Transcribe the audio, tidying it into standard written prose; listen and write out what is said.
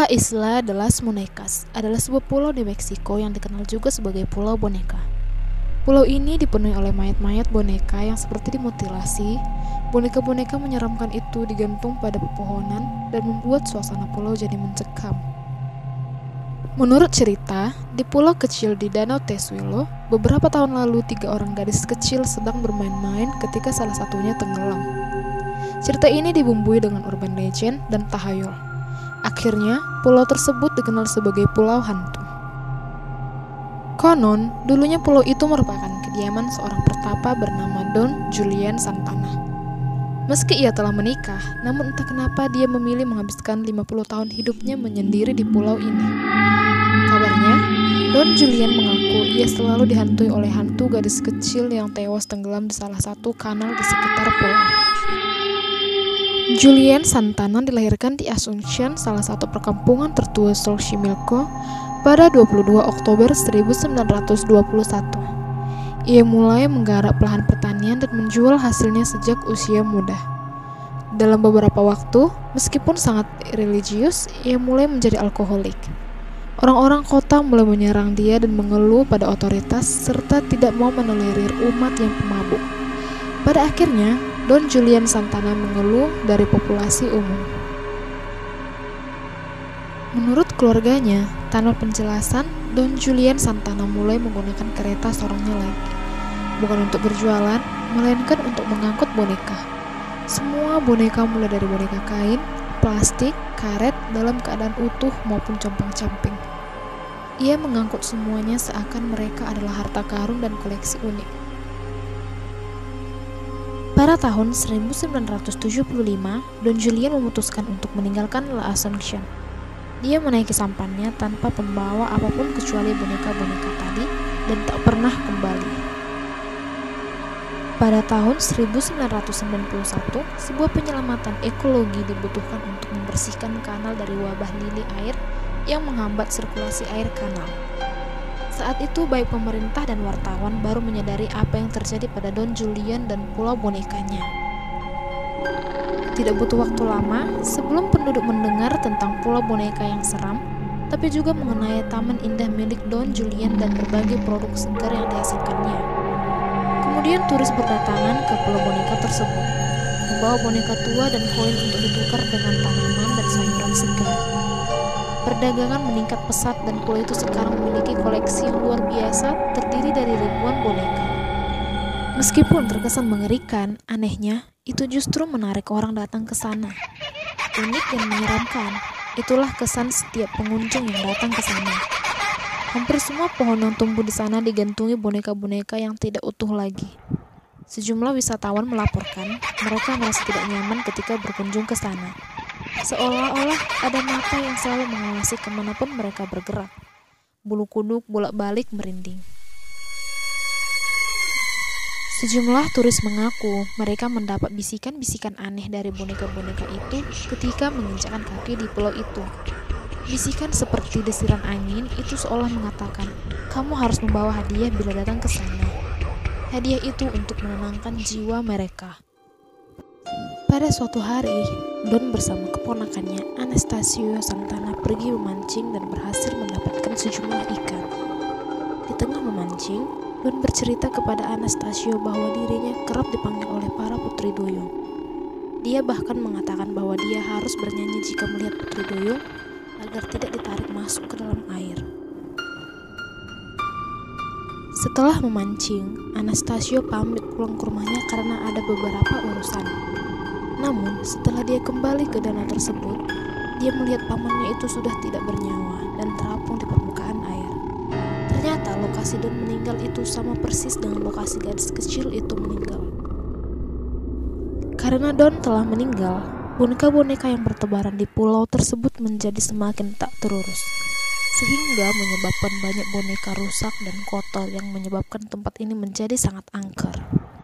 La Isla de las Muñecas adalah sebuah pulau di Meksiko yang dikenal juga sebagai Pulau Boneka. Pulau ini dipenuhi oleh mayat-mayat boneka yang seperti dimutilasi. Boneka-boneka menyeramkan itu digantung pada pepohonan dan membuat suasana pulau jadi mencekam. Menurut cerita, di pulau kecil di Danau Tesuelo, beberapa tahun lalu 3 orang gadis kecil sedang bermain-main ketika salah satunya tenggelam. Cerita ini dibumbui dengan urban legend dan tahayul. Akhirnya, pulau tersebut dikenal sebagai Pulau Hantu. Konon, dulunya pulau itu merupakan kediaman seorang pertapa bernama Don Julian Santana. Meski ia telah menikah, namun entah kenapa dia memilih menghabiskan 50 tahun hidupnya menyendiri di pulau ini. Kabarnya, Don Julian mengaku ia selalu dihantui oleh hantu gadis kecil yang tewas tenggelam di salah satu kanal di sekitar pulau. Julian Santana dilahirkan di Asuncion, salah satu perkampungan tertua Xochimilco, pada 22 Oktober 1921. Ia mulai menggarap lahan pertanian dan menjual hasilnya sejak usia muda. Dalam beberapa waktu, meskipun sangat religius, ia mulai menjadi alkoholik. Orang-orang kota mulai menyerang dia dan mengeluh pada otoritas serta tidak mau menolerir umat yang pemabuk. Pada akhirnya, Don Julian Santana mengeluh dari populasi umum. Menurut keluarganya, tanpa penjelasan, Don Julian Santana mulai menggunakan kereta sorongnya lagi. Bukan untuk berjualan, melainkan untuk mengangkut boneka. Semua boneka mulai dari boneka kain, plastik, karet dalam keadaan utuh maupun compang-camping. Ia mengangkut semuanya seakan mereka adalah harta karun dan koleksi unik. Pada tahun 1975, Don Julian memutuskan untuk meninggalkan La Asuncion. Dia menaiki sampannya tanpa pembawa apapun kecuali boneka-boneka tadi dan tak pernah kembali. Pada tahun 1991, sebuah penyelamatan ekologi dibutuhkan untuk membersihkan kanal dari wabah lili air yang menghambat sirkulasi air kanal. Saat itu baik pemerintah dan wartawan baru menyadari apa yang terjadi pada Don Julian dan pulau bonekanya. Tidak butuh waktu lama sebelum penduduk mendengar tentang pulau boneka yang seram, tapi juga mengenai taman indah milik Don Julian dan berbagai produk segar yang dihasilkannya. Kemudian turis berdatangan ke pulau boneka tersebut, membawa boneka tua dan koin untuk ditukar dengan tanaman dan sayuran segar. Perdagangan meningkat pesat dan pulau itu sekarang memiliki koleksi yang luar biasa terdiri dari ribuan boneka. Meskipun terkesan mengerikan, anehnya, itu justru menarik orang datang ke sana. Unik dan menyeramkan, itulah kesan setiap pengunjung yang datang ke sana. Hampir semua pohon yang tumbuh di sana digantungi boneka-boneka yang tidak utuh lagi. Sejumlah wisatawan melaporkan mereka merasa tidak nyaman ketika berkunjung ke sana. Seolah-olah ada mata yang selalu mengawasi kemanapun mereka bergerak. Bulu kuduk bolak-balik merinding. Sejumlah turis mengaku mereka mendapat bisikan-bisikan aneh dari boneka-boneka itu ketika menginjakkan kaki di pulau itu. Bisikan seperti desiran angin itu seolah mengatakan, kamu harus membawa hadiah bila datang ke sana. Hadiah itu untuk menenangkan jiwa mereka. Pada suatu hari, Don bersama keponakannya Anastasio Santana pergi memancing dan berhasil mendapatkan sejumlah ikan. Di tengah memancing, Don bercerita kepada Anastasio bahwa dirinya kerap dipanggil oleh para putri duyung. Dia bahkan mengatakan bahwa dia harus bernyanyi jika melihat putri duyung agar tidak ditarik masuk ke dalam air. Setelah memancing, Anastasio pamit pulang ke rumahnya karena ada beberapa urusan. Namun, setelah dia kembali ke danau tersebut, dia melihat pamannya itu sudah tidak bernyawa dan terapung di permukaan air. Ternyata lokasi Don meninggal itu sama persis dengan lokasi gadis kecil itu meninggal. Karena Don telah meninggal, boneka-boneka yang bertebaran di pulau tersebut menjadi semakin tak terurus, sehingga menyebabkan banyak boneka rusak dan kotor yang menyebabkan tempat ini menjadi sangat angker.